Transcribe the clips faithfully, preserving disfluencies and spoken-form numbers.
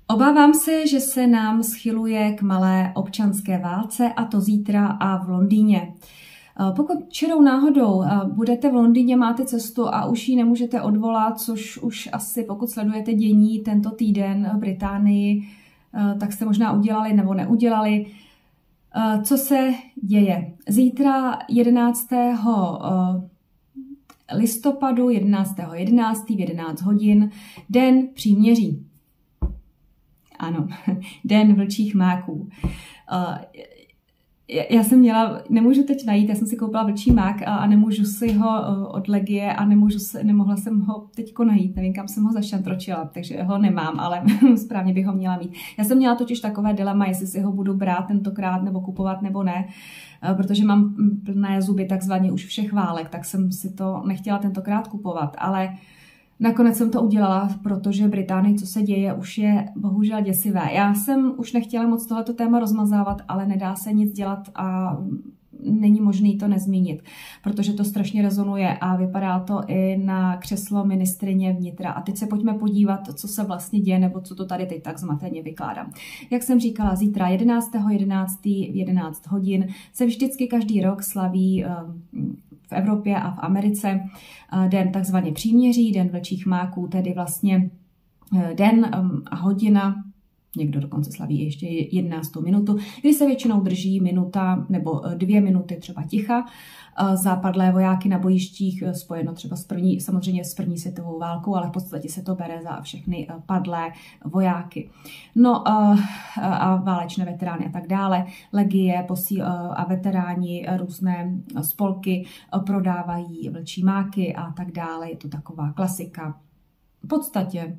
Obávám se, že se nám schyluje k malé občanské válce, a to zítra a v Londýně. Pokud čirou náhodou budete v Londýně, máte cestu a už ji nemůžete odvolat, což už asi pokud sledujete dění tento týden v Británii, tak jste možná udělali nebo neudělali. Co se děje? Zítra jedenáctého listopadu, jedenáctého jedenáctého v jedenáct hodin, den příměří. Ano, den vlčích máků. Já jsem měla, nemůžu teď najít, já jsem si koupila vlčí mák a nemůžu si ho od Legie a nemůžu se, nemohla jsem ho teďko najít, nevím, kam jsem ho zašantročila, takže ho nemám, ale správně bych ho měla mít. Já jsem měla totiž takové dilema, jestli si ho budu brát tentokrát nebo kupovat nebo ne, protože mám plné zuby takzvaně už všech válek, tak jsem si to nechtěla tentokrát kupovat, ale nakonec jsem to udělala, protože v Británii, co se děje, už je bohužel děsivé. Já jsem už nechtěla moc tohleto téma rozmazávat, ale nedá se nic dělat a není možný to nezmínit, protože to strašně rezonuje a vypadá to i na křeslo ministryně vnitra. A teď se pojďme podívat, co se vlastně děje, nebo co to tady teď tak zmateně vykládám. Jak jsem říkala, zítra jedenáctého jedenáctého v jedenáct hodin se vždycky každý rok slaví v Evropě a v Americe den takzvaně příměří, den vlčích máků, tedy vlastně den a hodina, někdo dokonce slaví ještě jedenáctou minutu, kdy se většinou drží minuta nebo dvě minuty třeba ticha za padlé vojáky na bojištích, spojeno třeba s první, samozřejmě s první světovou válkou, ale v podstatě se to bere za všechny padlé vojáky. No a válečné veterány a tak dále. Legie posí a veteráni, různé spolky prodávají vlčí máky a tak dále. Je to taková klasika. V podstatě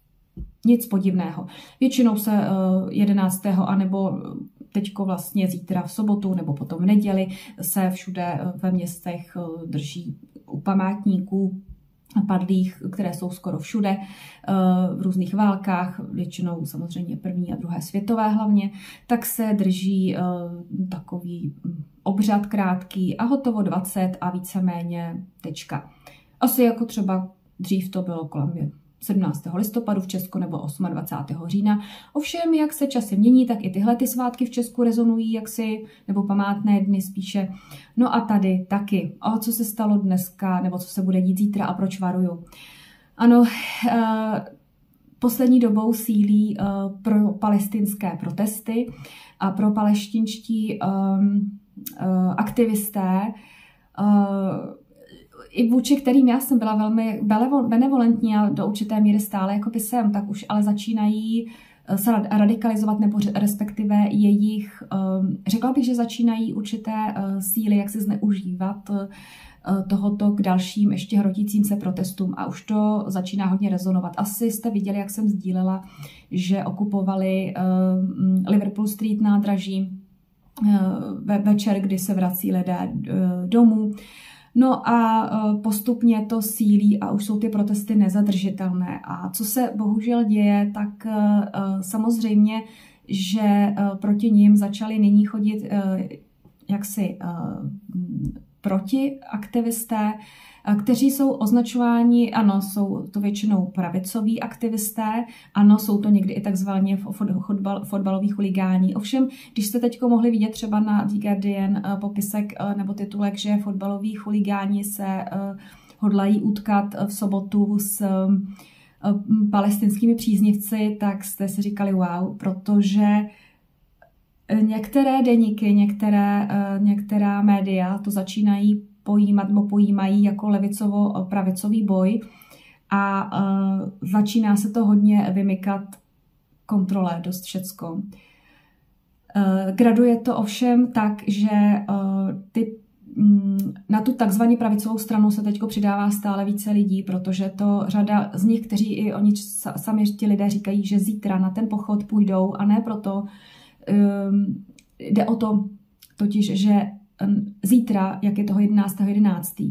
nic podivného. Většinou se jedenáctého anebo teďko vlastně zítra v sobotu nebo potom v neděli se všude ve městech drží u památníků padlých, které jsou skoro všude v různých válkách, většinou samozřejmě první a druhé světové hlavně, tak se drží takový obřad krátký a hotovo dvacet a víceméně tečka. Asi jako třeba dřív to bylo kolem sedmnáctého listopadu v Česku nebo dvacátého osmého října. Ovšem, jak se časy mění, tak i tyhle ty svátky v Česku rezonují jaksi, nebo památné dny spíše. No a tady taky. A co se stalo dneska, nebo co se bude dít zítra a proč varuju? Ano, eh, poslední dobou sílí eh, pro palestinské protesty a pro palestinští eh, eh, aktivisté eh, i vůči kterým já jsem byla velmi benevolentní a do určité míry stále jako by jsem, tak už ale začínají se radikalizovat nebo respektive jejich, řekla bych, že začínají určité síly, jak se zneužívat tohoto k dalším ještě hrotícím se protestům a už to začíná hodně rezonovat. Asi jste viděli, jak jsem sdílela, že okupovali Liverpool Street nádraží večer, kdy se vrací lidé domů. No a postupně to sílí a už jsou ty protesty nezadržitelné. A co se bohužel děje, tak samozřejmě, že proti nim začali nyní chodit jaksi protiaktivisté, kteří jsou označováni, ano, jsou to většinou pravicoví aktivisté, ano, jsou to někdy i takzvaně fotbal, fotbaloví chuligáni. Ovšem, když jste teď mohli vidět třeba na The Guardian popisek nebo titulek, že fotbaloví chuligáni se hodlají utkat v sobotu s palestinskými příznivci, tak jste si říkali wow, protože některé deníky, některé, některá média to začínají pojímat nebo pojímají jako levicovo-pravicový boj a uh, začíná se to hodně vymykat kontrole, dost všecko. Uh, graduje to ovšem tak, že uh, ty, um, na tu takzvaně pravicovou stranu se teď přidává stále více lidí, protože to řada z nich, kteří i oni sami ti lidé říkají, že zítra na ten pochod půjdou a ne proto, um, jde o to totiž, že zítra, jak je toho jedenáctého jedenáctého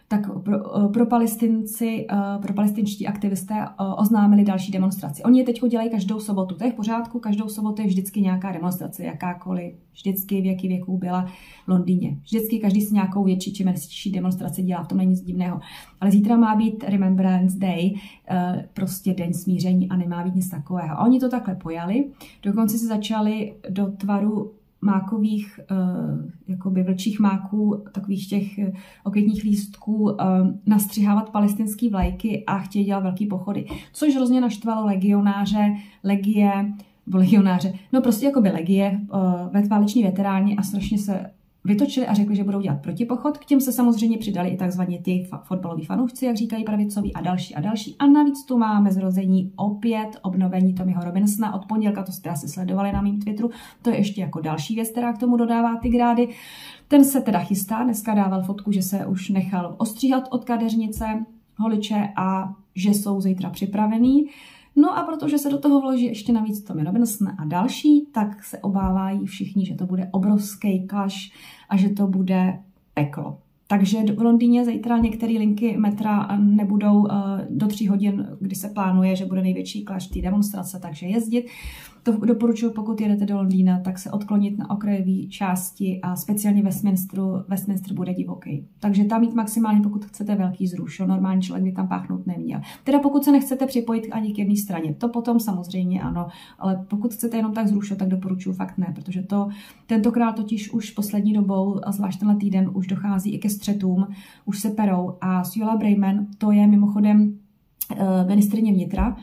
tak pro, pro Palestinci, pro palestinští aktivisté oznámili další demonstraci. Oni je teď dělají každou sobotu, to je v pořádku, každou sobotu je vždycky nějaká demonstrace, jakákoliv, vždycky v jaký věku byla v Londýně. Vždycky každý si nějakou větší či menší demonstraci dělá, v tom není nic divného. Ale zítra má být Remembrance Day, prostě den smíření a nemá být nic takového. A oni to takhle pojali, dokonce si začali do tvaru mákových, jakoby vlčích máků, takových těch okvětních lístků, nastřihávat palestinský vlajky a chtějí dělat velký pochody. Což hrozně naštvalo legionáře, legie, nebo legionáře, no prostě jakoby legie, váleční veteráni a strašně se vytočili a řekli, že budou dělat protipochod. K těm se samozřejmě přidali i takzvaně ty fotbaloví fanoušci, jak říkají pravicoví, a další a další. A navíc tu máme zrození opět obnovení Tommyho Robinsona od pondělka, to jste asi sledovali na mým Twitteru. To je ještě jako další věc, která k tomu dodává ty grády. Ten se teda chystá, dneska dával fotku, že se už nechal ostříhat od kadeřnice, holiče a že jsou zítra připravený. No a protože se do toho vloží ještě navíc Tommy Robinson a další, tak se obávají všichni, že to bude obrovský clash a že to bude peklo. Takže v Londýně zítra některé linky metra nebudou do tří hodin, kdy se plánuje, že bude největší clash té demonstrace, takže jezdit. To doporučuji, pokud jedete do Londýna, tak se odklonit na okrajové části a speciálně Westminsteru. Westminster bude divoký. Takže tam mít maximálně, pokud chcete velký zruš. Normální člověk by tam páchnout neměl. Teda pokud se nechcete připojit ani k jedné straně, to potom samozřejmě ano, ale pokud chcete jenom tak zrušit, tak doporučuji fakt ne, protože to tentokrát totiž už poslední dobou, a zvlášť tenhle týden, už dochází i ke střetům, už se perou a Suella Braverman, to je mimochodem uh, ministryně vnitra,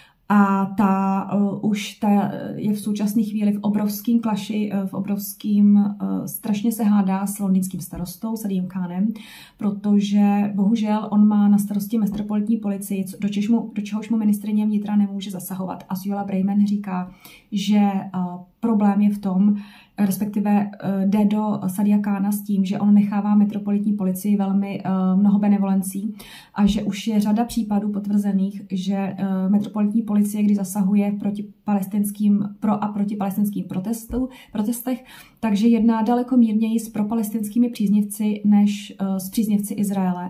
a ta uh, už ta je v současné chvíli v obrovském klaši, uh, v obrovském, uh, strašně se hádá s londýnským starostou, Sadiem Khanem, protože bohužel on má na starosti metropolitní policii, do, čežmu, do čehož mu ministryně vnitra nemůže zasahovat. A Suella Braverman říká, že uh, problém je v tom, respektive uh, jde do Sadia Khana s tím, že on nechává metropolitní policii velmi uh, mnoho benevolencí a že už je řada případů potvrzených, že uh, metropolitní policie, když zasahuje proti palestinským, pro a proti palestinským protestů, protestech, takže jedná daleko mírněji s propalestinskými příznivci než uh, s příznivci Izraele.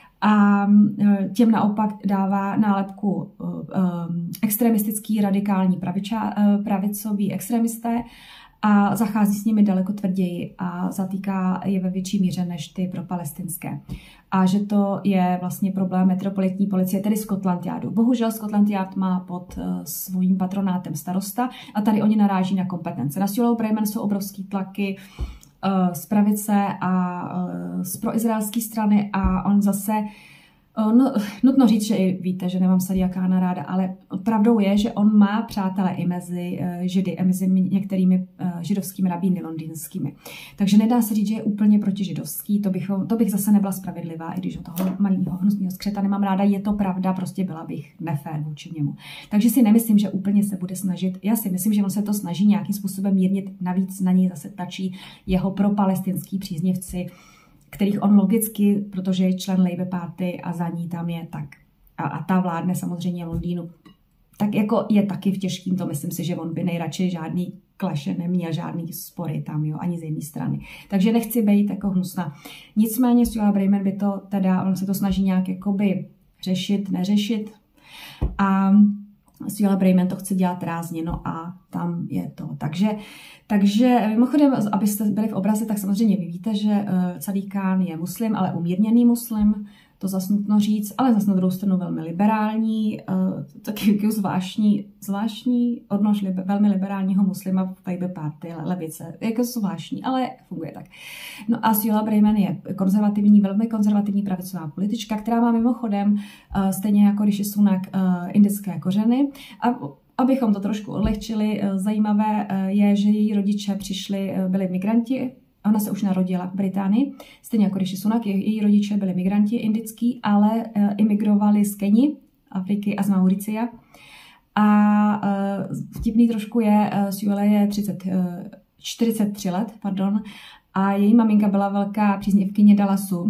A těm naopak dává nálepku uh, um, extremistický, radikální praviča, uh, pravicoví extremisté a zachází s nimi daleko tvrději a zatýká je ve větší míře než ty propalestinské. A že to je vlastně problém metropolitní policie, tedy Scotland Yardu. Bohužel Scotland Yard má pod uh, svým patronátem starosta a tady oni naráží na kompetence. Na Suellu Braverman jsou obrovský tlaky uh, z pravice a uh, z proizraelské strany a on zase No, nutno říct, že i víte, že nemám Sadia Khana ráda, ale pravdou je, že on má přátele i mezi židy, i mezi některými židovskými rabíny londýnskými. Takže nedá se říct, že je úplně protižidovský, to bych, to bych zase nebyla spravedlivá, i když o toho malého hnusného skřeta nemám ráda, je to pravda, prostě byla bych nefér vůči němu. Takže si nemyslím, že úplně se bude snažit, já si myslím, že on se to snaží nějakým způsobem mírnit, navíc na něj zase tačí jeho propalestinský příznivci, kterých on logicky, protože je člen Labour Party a za ní tam je tak, a, a ta vládne samozřejmě Londýnu, tak jako je taky v těžkým, to myslím si, že on by nejradši žádný kleše neměl, žádný spory tam, jo, ani z jedné strany. Takže nechci být jako hnusná. Nicméně Suella Braverman by to teda, on se to snaží nějak jakoby řešit, neřešit a Suella Braverman to chce dělat rázně, no a tam je to. Takže, takže mimochodem, abyste byli v obraze, tak samozřejmě vy víte, že uh, Sadia Khan je muslim, ale umírněný muslim, to zase nutno říct, ale zase na druhou stranu velmi liberální, uh, taky zvláštní, zvláštní odnož libe, velmi liberálního muslima v Labour Party, levice, jako zvláštní, ale funguje tak. No a Suella Braverman je konzervativní, velmi konzervativní pravicová politička, která má mimochodem, uh, stejně jako Rishi Sunak, uh, indické kořeny. A abychom to trošku odlehčili, uh, zajímavé uh, je, že její rodiče přišli, uh, byli migranti. Ona se už narodila v Británii, stejně jako Rishi Sunak, její rodiče byli migranti indický, ale uh, imigrovali z Keni, Afriky a z Mauricia. A uh, vtipný trošku je, uh, Suella je třicet, uh, čtyřicet tři let, pardon, a její maminka byla velká příznivkyně Dallasu.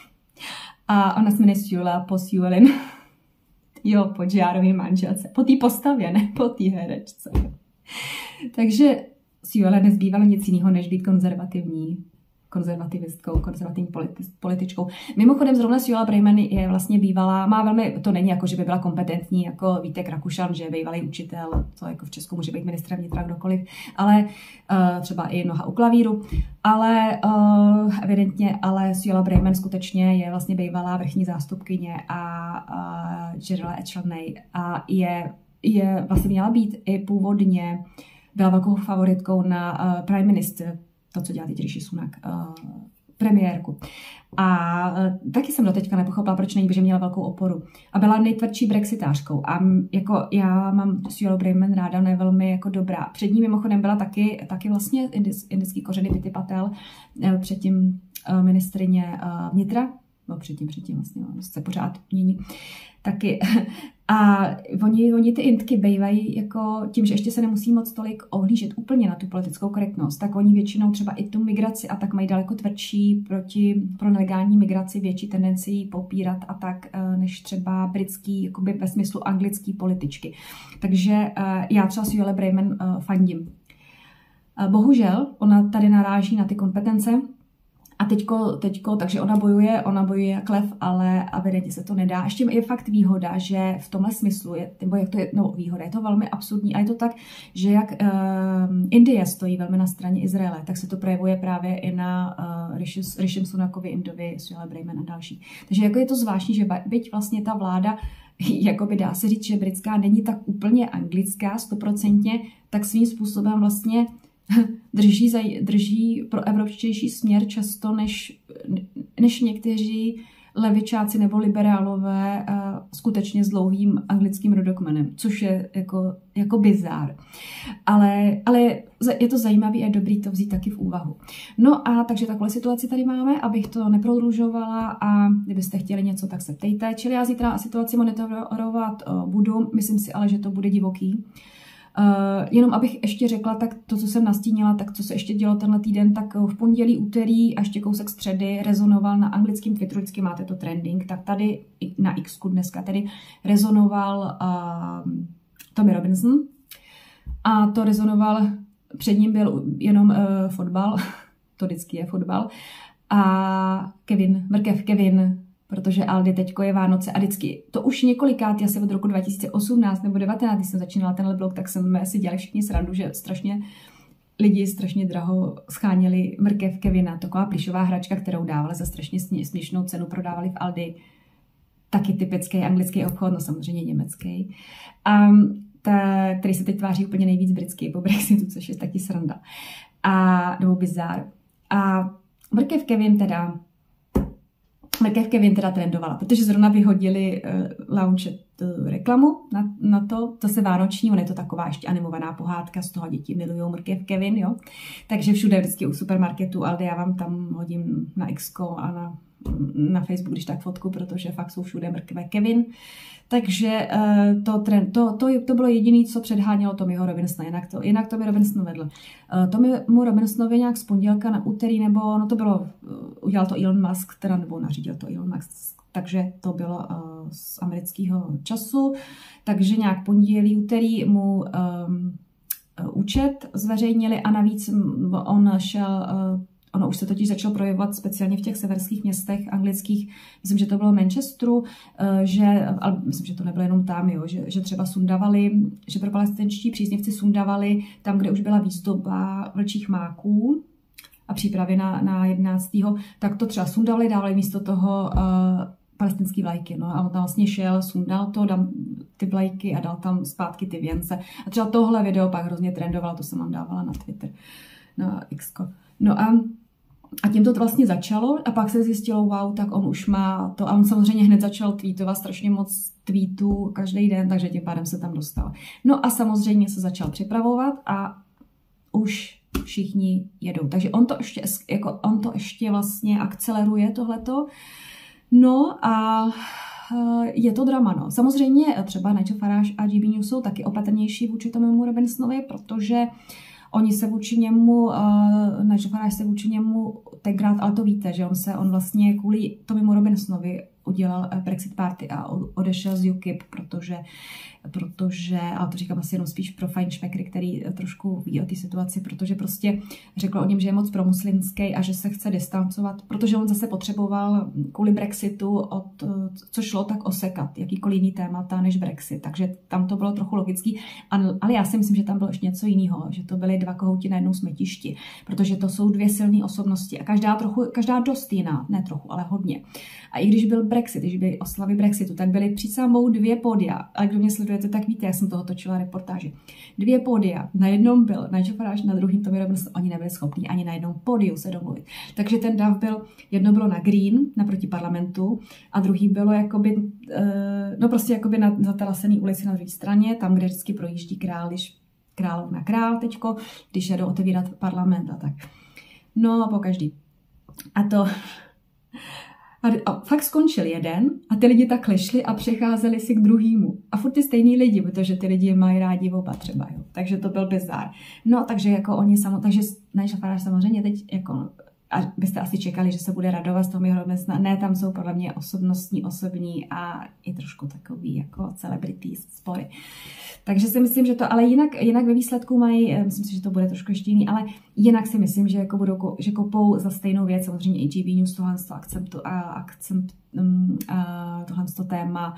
A ona se jmenuje Suella po Suellin. Jo, po Jarový manželce. Po té postavě, ne po té herečce. Takže Suella nezbývalo nic jiného, než být konzervativní. konzervativistkou, konzervativní političkou. Mimochodem zrovna Suella Braverman je vlastně bývalá, má velmi, to není jako, že by byla kompetentní, jako Vítek Rakušan, že je bývalý učitel, to jako v Česku může být ministrem vnitra kdokoliv, ale uh, třeba i noha u klavíru, ale uh, evidentně, ale Suella Braverman skutečně je vlastně bývalá vrchní zástupkyně a uh, General Attorney a je, je vlastně měla být i původně, byla velkou favoritkou na uh, prime minister, to, co dělá teď Rishi Sunak, uh, premiérku. A uh, taky jsem doteďka nepochopila, proč není, protože měla velkou oporu. A byla nejtvrdší brexitářkou. A m, jako já mám Suellu Braverman ráda, ona je velmi jako dobrá. Před ní mimochodem byla taky, taky vlastně indis, indický kořeny Priti Patel, uh, předtím uh, ministrině uh, vnitra, no předtím, předtím vlastně, no, se pořád mění. Taky. A oni, oni ty Indky bývají jako tím, že ještě se nemusí moc tolik ohlížet úplně na tu politickou korektnost, tak oni většinou třeba i tu migraci a tak mají daleko tvrdší proti, pro nelegální migraci větší tendenci ji popírat a tak, než třeba britský, jakoby ve smyslu anglický političky. Takže já třeba Suelle Braverman fandím. Bohužel, ona tady naráží na ty kompetence, a teďko, teďko, takže ona bojuje, ona bojuje jak lev, ale evidentně se to nedá. Ještě je fakt výhoda, že v tomhle smyslu, je, nebo jak to je, no výhoda, je to velmi absurdní a je to tak, že jak uh, Indie stojí velmi na straně Izraele, tak se to projevuje právě i na uh, Rishi Sunakovi, Indovi, Suelle Braverman a další. Takže jako je to zvláštní, že byť vlastně ta vláda, jakoby dá se říct, že britská není tak úplně anglická stoprocentně, tak svým způsobem vlastně drží, drží pro evropštější směr často než, než někteří levičáci nebo liberálové uh, skutečně s dlouhým anglickým rodokmenem, což je jako, jako bizár. Ale, ale je to zajímavé a je dobrý to vzít taky v úvahu. No a takže takhle situaci tady máme, abych to neprodlužovala a kdybyste chtěli něco, tak se ptejte. Čili já zítra situaci monitorovat uh, budu, myslím si ale, že to bude divoký. Uh, jenom abych ještě řekla, tak to, co jsem nastínila, tak co se ještě dělo tenhle týden, tak v pondělí, úterý a ještě kousek středy rezonoval na anglickém Twitteru, vždycky máte to trending, tak tady na X-ku dneska tady rezonoval uh, Tommy Robinson a to rezonoval, před ním byl jenom uh, fotbal, to vždycky je fotbal, a Kevin, mrkev Kevin, protože Aldi teďko je Vánoce a vždycky, to už několikrát, asi od roku dva tisíce osmnáct nebo devatenáct, když jsem začínala tenhle blog, tak jsme si dělali všichni srandu, že strašně lidi strašně draho scháněli mrkev Kevina, taková plišová hračka, kterou dávali za strašně směšnou cenu, prodávali v Aldi, taky typický anglický obchod, no samozřejmě německý, a ta, který se teď tváří úplně nejvíc britský po Brexitu, což je taky sranda. A nebo bizár. A mrkev Kevin teda Mrkev Kevin teda trendovala, protože zrovna vyhodili uh, launchet uh, reklamu na, na to, to se vánoční, on je to taková ještě animovaná pohádka, z toho děti milujou mrkev Kevin, jo. Takže všude vždycky u supermarketu Aldi, já vám tam hodím na X-ko a na, na Facebook, když tak fotku, protože fakt jsou všude mrkve Kevin. Takže uh, to, trend, to, to, to bylo jediné, co předhánělo Tommyho Robinsona, jinak, to, jinak Tommy Robinson vedl. Uh, Tommymu Robinsonovi nějak z pondělka na úterý, nebo no to bylo, uh, udělal to Elon Musk, teda, nebo nařídil to Elon Musk, takže to bylo uh, z amerického času, takže nějak pondělí, úterý mu um, uh, účet zveřejnili a navíc on šel uh, ono už se totiž začalo projevovat speciálně v těch severských městech anglických, myslím, že to bylo Manchesteru, že, ale myslím, že to nebylo jenom tam, jo, že, že třeba sundavali, že pro palestinští příznivci sundavali tam, kde už byla výzdoba vlčích máků a přípravy na, na jedenáctého tak to třeba sundavali, dávali místo toho uh, palestinský vlajky. No, a on tam vlastně šel, sundal to, dal ty vlajky a dal tam zpátky ty věnce. A třeba tohle video pak hrozně trendovalo, to jsem vám dávala na Twitter, na X-ko. No a A tím to vlastně začalo a pak se zjistilo, wow, tak on už má to. A on samozřejmě hned začal tweetovat strašně moc tweetů každý den, takže tím pádem se tam dostal. No a samozřejmě se začal připravovat a už všichni jedou. Takže on to ještě, jako on to ještě vlastně akceleruje tohleto. No a je to drama, no. Samozřejmě třeba Nigel Farage a G B News jsou taky opatrnější vůči Tommymu Robinsonovi, protože oni se vůči němu, uh, Nigel Farage se vůči němu tenkrát, ale to víte, že on se, on vlastně kvůli Tommymu Robinsonovi udělal Brexit Party a odešel z U K I P, protože, protože, ale to říkám asi jenom spíš pro fajnšmekry, který trošku ví o té situaci, protože prostě řekl o něm, že je moc promuslimský a že se chce distancovat, protože on zase potřeboval kvůli Brexitu, od, co šlo, tak osekat jakýkoliv jiný témata než Brexit, takže tam to bylo trochu logický, ale já si myslím, že tam bylo ještě něco jiného, že to byly dva kohouti na jednou smetišti, protože to jsou dvě silné osobnosti a každá trochu, každá dost jiná, ne trochu, ale hodně. A i když byl Brexit, když byly oslavy Brexitu, tak byly před sebou dvě pódia. A kdo mě sledujete, tak víte, jak jsem toho točila reportáži. Dvě pódia. Na jednom byl Nigel Farage, na druhém Tommy Robinson. Oni nebyli schopní ani na jednom pódiu se domluvit. Takže ten dav byl, jedno bylo na Green, naproti parlamentu, a druhý bylo jakoby, no prostě jakoby na zatelasený ulici na druhé straně, tam, kde vždycky projíždí král, když královna král teďko, když jedou otevírat parlament a tak. No a po každý. A to... A fakt skončil jeden a ty lidi takhle šli a přecházeli si k druhému. A furt ty stejný lidi, protože ty lidi mají rádi oba třeba. Jo. Takže to byl bizár. No takže jako oni samo, takže Nigel Farage samozřejmě teď jako, a byste asi čekali, že se bude radovat z toho mého města. Ne, tam jsou podle mě osobnostní, osobní a i trošku takový jako celebrity spory. Takže si myslím, že to, ale jinak, jinak ve výsledku mají, myslím si, že to bude trošku ještě jiný, ale jinak si myslím, že jako budou, že kopou za stejnou věc, samozřejmě i G B News tohle akcentu a akcent, um, a tohle téma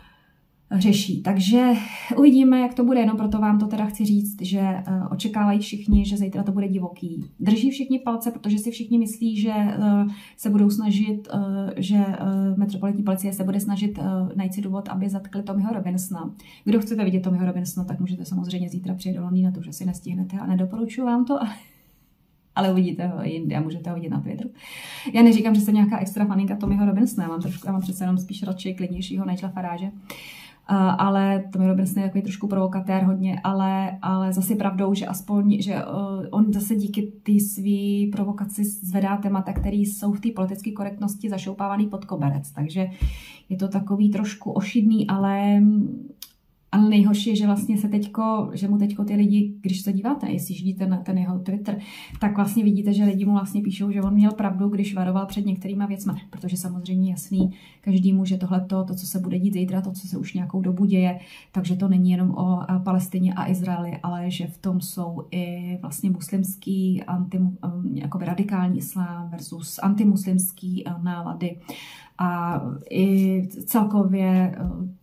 řeší. Takže uvidíme, jak to bude, jenom proto vám to teda chci říct, že uh, očekávají všichni, že zítra to bude divoký. Drží všichni palce, protože si všichni myslí, že uh, se budou snažit, uh, že uh, metropolitní policie se bude snažit uh, najít si důvod, aby zatkli Tommyho Robinsona. Kdo chcete vidět Tommyho Robinsona, tak můžete samozřejmě zítra přijet do Londýna, to už asi nestihnete a nedoporučuji vám to, ale ale uvidíte ho jinde a můžete ho vidět na Twitteru. Já neříkám, že jsem nějaká extra faninka Tommyho Robinsona, já mám, trošku, já mám přece jenom spíš radši klidnějšího Nigela Farage. Uh, ale Tommy Robinson je takový trošku provokatér hodně, ale, ale zase pravdou, že aspoň, že uh, on zase díky té své provokaci zvedá témata, které jsou v té politické korektnosti zašoupávaný pod koberec, takže je to takový trošku ošidný, ale Ale nejhorší je, že vlastně se teďko, že mu teďko ty lidi, když se díváte, jestli ždíte na ten jeho Twitter, tak vlastně vidíte, že lidi mu vlastně píšou, že on měl pravdu, když varoval před některýma věcmi, protože samozřejmě jasný každému, že tohleto, to, co se bude dít zítra, to, co se už nějakou dobu děje, takže to není jenom o Palestině a Izraeli, ale že v tom jsou i vlastně muslimský, anti, jakoby radikální islám versus antimuslimský nálady a i celkově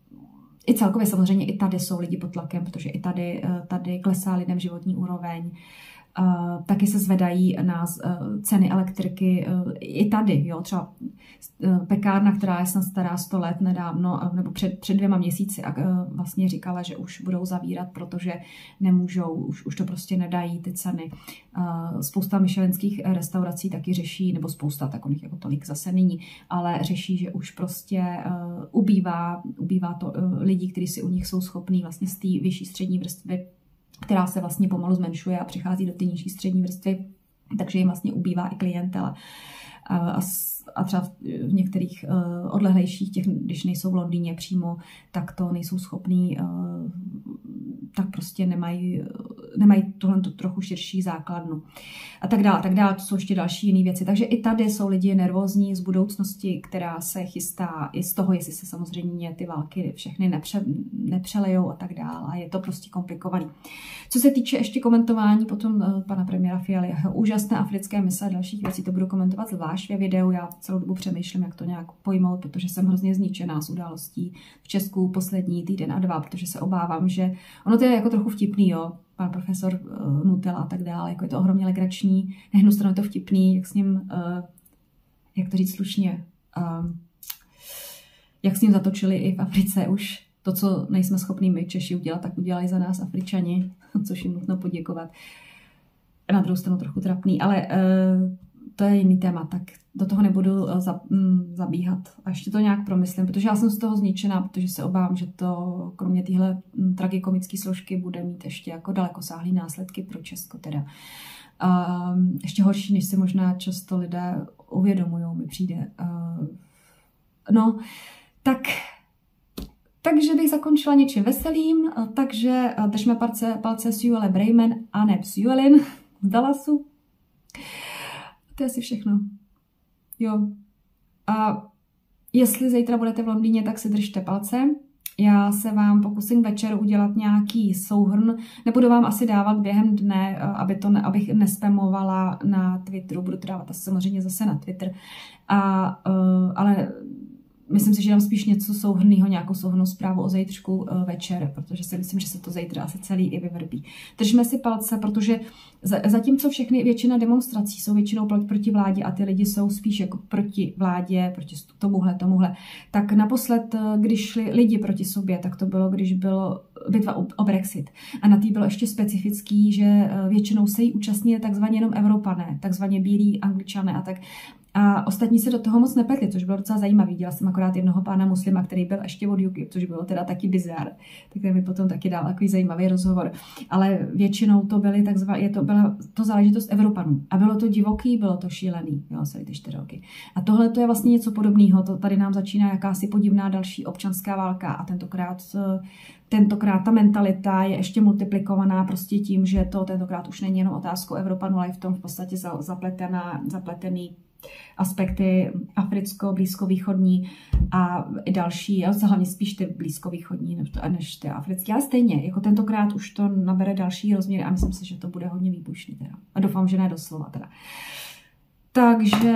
I celkově samozřejmě i tady jsou lidi pod tlakem, protože i tady, tady klesá lidem životní úroveň. Uh, taky se zvedají nás uh, ceny elektriky uh, i tady, jo, třeba uh, pekárna, která je snad stará sto let nedávno, uh, nebo před, před dvěma měsíci uh, vlastně říkala, že už budou zavírat, protože nemůžou, už, už to prostě nedají ty ceny. Uh, spousta michelinských restaurací taky řeší, nebo spousta, tak o nich jako tolik zase není, ale řeší, že už prostě uh, ubývá, ubývá to uh, lidí, kteří si u nich jsou schopní vlastně z té vyšší střední vrstvy, která se vlastně pomalu zmenšuje a přichází do té nižší střední vrstvy, takže jim vlastně ubývá i klientela. A, a třeba v některých uh, odlehlejších, těch, když nejsou v Londýně přímo, tak to nejsou schopní, uh, tak prostě nemají, nemají tuhle trochu širší základnu. A tak dále, tak dále, to jsou ještě další jiné věci. Takže i tady jsou lidi nervózní z budoucnosti, která se chystá i z toho, jestli se samozřejmě ty války všechny nepře, nepřelejou a tak dále. A je to prostě komplikovaný. Co se týče ještě komentování potom uh, pana premiéra Fialy, úžasné africké mise a dalších věcí, to budu komentovat zvlášť ve videu. Já celou dobu přemýšlím, jak to nějak pojmout, protože jsem hrozně zničená z událostí v Česku poslední týden a dva, protože se obávám, že ono to je jako trochu vtipný, jo, pan profesor uh, Nutella a tak dále, jako je to ohromně legrační, na jednu stranu je to vtipný, jak s ním, uh, jak to říct slušně, uh, jak s ním zatočili i v Africe už to, co nejsme schopní my Češi udělat, tak udělali za nás Afričani, což jim nutno poděkovat. Na druhou stranu trochu trapný, ale uh, to je jiný téma, tak do toho nebudu za, m, zabíhat. A ještě to nějak promyslím, protože já jsem z toho zničená, protože se obávám, že to kromě téhle tragikomické složky bude mít ještě jako dalekosáhlý následky pro Česko teda. A ještě horší, než si možná často lidé uvědomují, mi přijde. A, no, tak... Takže bych zakončila něčím veselým, takže držme palce, palce s Joelle Brayman a ne s Joellen z Dallasu. To je asi všechno. Jo. A jestli zítra budete v Londýně, tak si držte palce. Já se vám pokusím večer udělat nějaký souhrn. Nebudu vám asi dávat během dne, aby to ne, abych nespamovala na Twitteru. Budu to dávat asi samozřejmě zase na Twitter. A, uh, ale myslím si, že dám spíš něco souhrnného, nějakou souhrnnou zprávu o zítřku uh, večer, protože si myslím, že se to zítra asi celý i vyvrbí. Držme si palce, protože zatímco všechny, většina demonstrací jsou většinou proti vládě a ty lidi jsou spíš jako proti vládě, proti tomuhle, tomuhle, tak naposled, když šli lidi proti sobě, tak to bylo, když bylo bitva o Brexit. A na tý bylo ještě specifický, že většinou se jí účastnili takzvaně jenom Evropané, takzvaně bílí Angličané a tak. A ostatní se do toho moc nepletli, což bylo docela zajímavý. Viděla jsem akorát jednoho pána muslima, který byl ještě od U K I P, což bylo teda taky bizár. Tak mi potom taky dal takový zajímavý rozhovor. Ale většinou to byly takzvané, to byla to záležitost Evropanů. A bylo to divoký, bylo to šílený, jo, celý ty čtyři roky. A tohle to je vlastně něco podobného. To tady nám začíná jakási podivná další občanská válka a tentokrát Tentokrát ta mentalita je ještě multiplikovaná prostě tím, že to tentokrát už není jenom otázkou Evropanů, ale je v tom v podstatě zapletená, zapletený aspekty africko, blízkovýchodní a i další, a hlavně spíš ty blízkovýchodní než, než ty africké, ale stejně, jako tentokrát už to nabere další rozměry a myslím si, že to bude hodně výbušný teda. A doufám, že ne doslova teda. Takže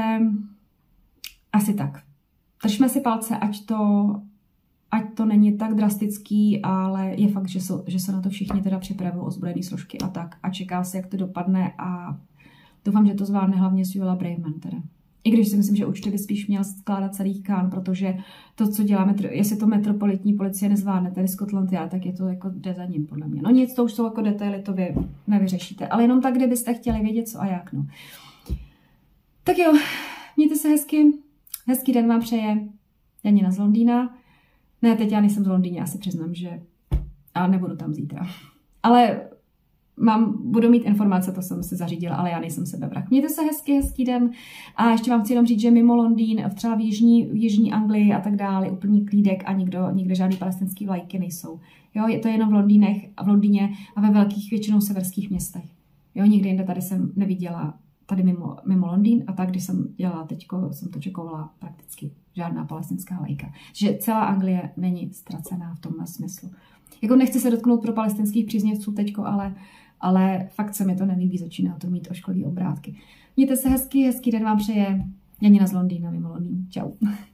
asi tak. Držme si palce, ať to ať to není tak drastický, ale je fakt, že, jsou, že se na to všichni teda připravují ozbrojené složky a tak. A čeká se, jak to dopadne a doufám, že to zvládne hlavně Suella Braverman teda. I když si myslím, že určitě by spíš měl skládat celý Khan, protože to, co děláme, jestli to metropolitní policie nezvládne, tedy Scotland Yard, tak je to jako jde za ním, podle mě. No nic, to už jsou jako detaily, to vy nevyřešíte. Ale jenom tak, kdybyste chtěli vědět, co a jak, no. Tak jo, mějte se hezky. Hezký den vám přeje Janina z Londýna. Ne, teď já nejsem z Londýně, já si přiznám, že a nebudu tam zítra. Ale mám, budu mít informace, to jsem si zařídila, ale já nejsem sebevrak. Mějte se hezky, hezký den. A ještě vám chci jenom říct, že mimo Londýn, třeba v jižní, v jižní Anglii a tak dále, úplný klídek a nikdo, nikde žádný palestinský vlajky nejsou. Jo, je to jenom v Londýnech a v Londýně a ve velkých většinou severských městech. Jo, nikde jinde tady jsem neviděla, tady mimo, mimo Londýn a tak, když jsem dělala teďko, jsem to čekovala prakticky žádná palestinská vlajka. Že celá Anglie není ztracená v tomhle smyslu. Jako nechci se dotknout pro palestinských příznivců teďko, ale, ale fakt se mi to nelíbí, začíná to mít ošklivý obrátky. Mějte se hezky, hezký den vám přeje Janina z Londýna, mimo Londýn. Čau.